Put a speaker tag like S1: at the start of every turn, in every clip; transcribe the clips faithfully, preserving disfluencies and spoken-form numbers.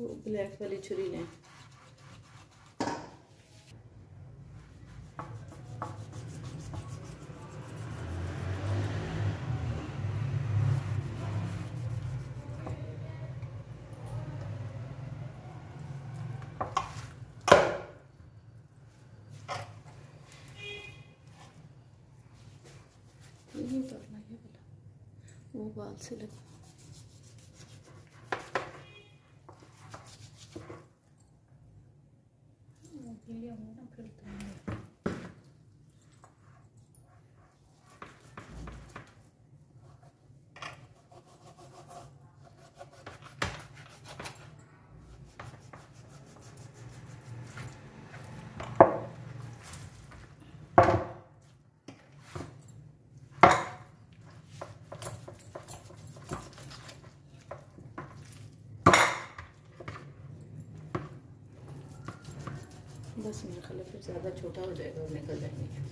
S1: वो ब्लैक वाली छुरी लें। ये उतारना है वाला, वो बाल से लगा। ना फिर बस मेरा ख्याल फिर ज़्यादा छोटा हो जाएगा और निकल जाएंगे।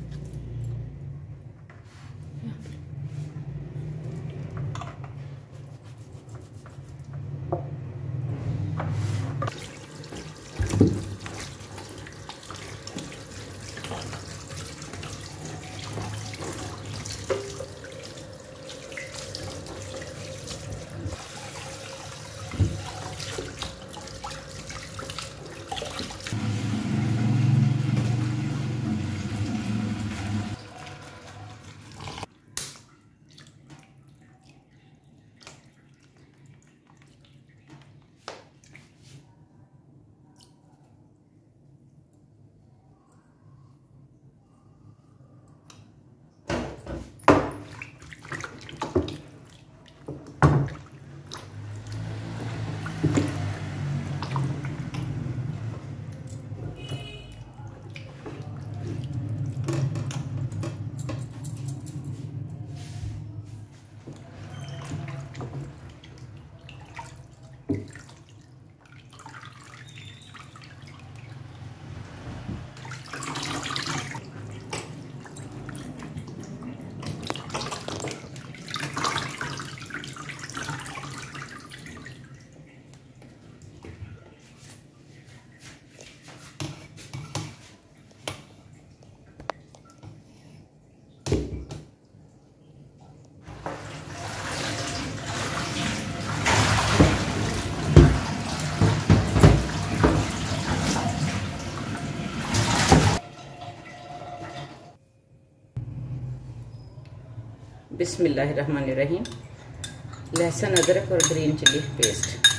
S1: बिस्मिल्लाहिर्रहमानिर्रहीम। लहसुन, अदरक और green chilli paste,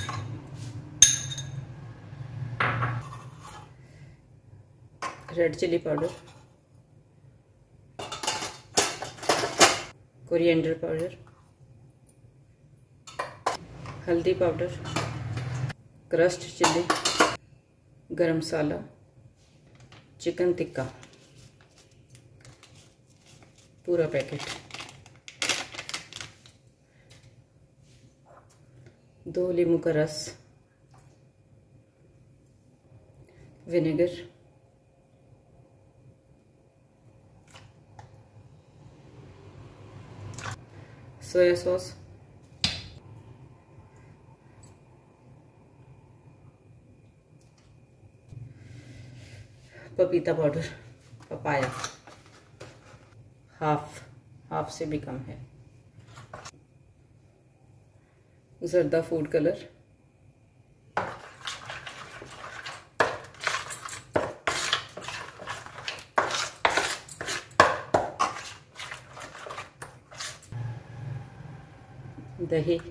S1: red chilli powder, coriander powder, हल्दी powder, crushed chilli, garam masala, chicken tikka पूरा पैकेट, दो नींबू का रस, विनेगर, सोया सॉस, पपीता पाउडर, पपाया हाफ हाफ से भी कम है, जर्दा फूड कलर, दही,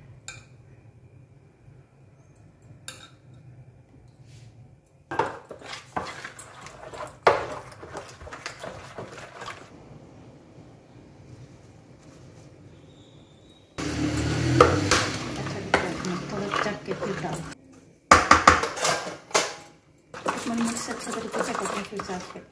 S1: मिक्स अच्छा तरीके से करके फिर साथ कर।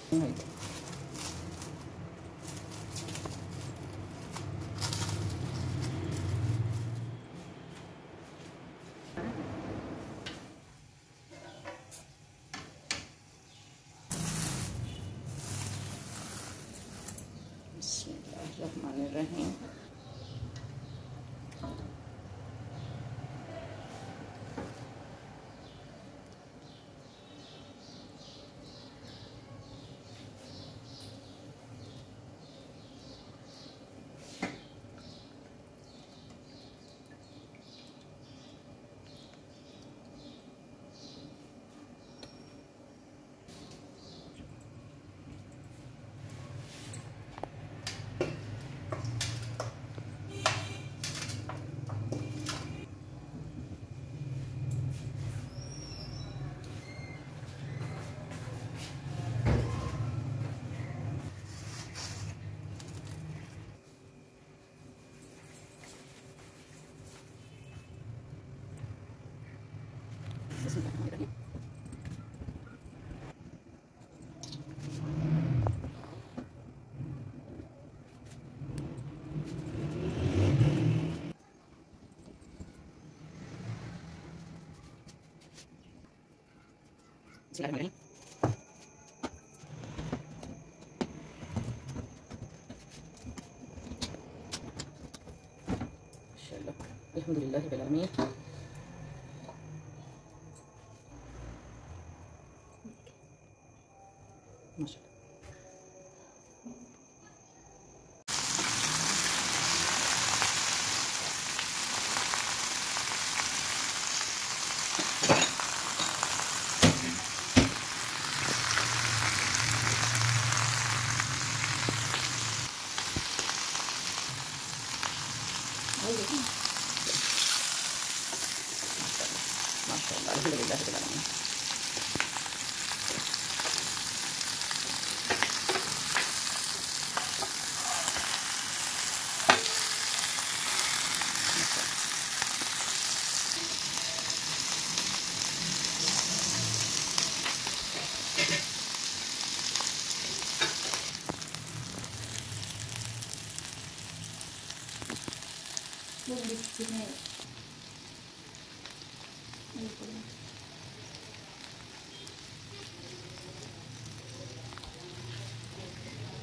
S1: बिस्मिल्लाहिर्रहमानिर्रहीम। بسم الله الرحمن الرحيم. ما شاء الله، الحمد لله رب العالمين. ما شاء الله. ما شاء الله، الحمد لله رب العالمين.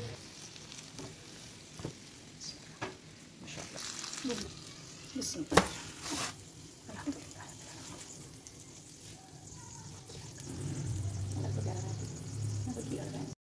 S1: ما شاء الله. بسم الله.